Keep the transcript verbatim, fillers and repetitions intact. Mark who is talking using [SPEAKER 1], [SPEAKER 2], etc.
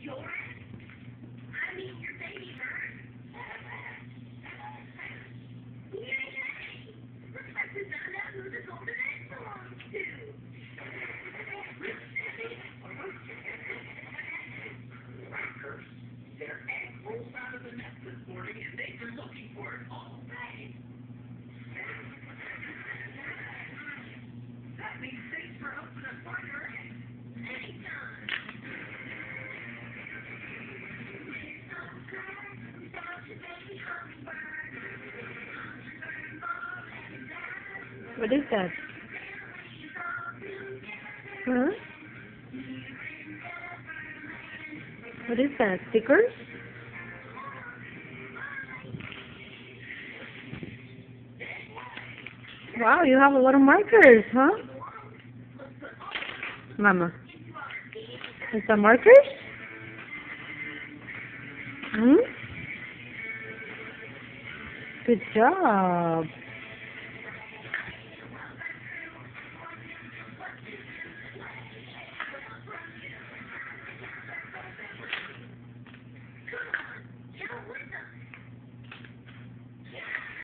[SPEAKER 1] What is that? Huh? What is that? Stickers? Wow, you have a lot of markers, huh? Mama. Is that markers? Hmm? Good job.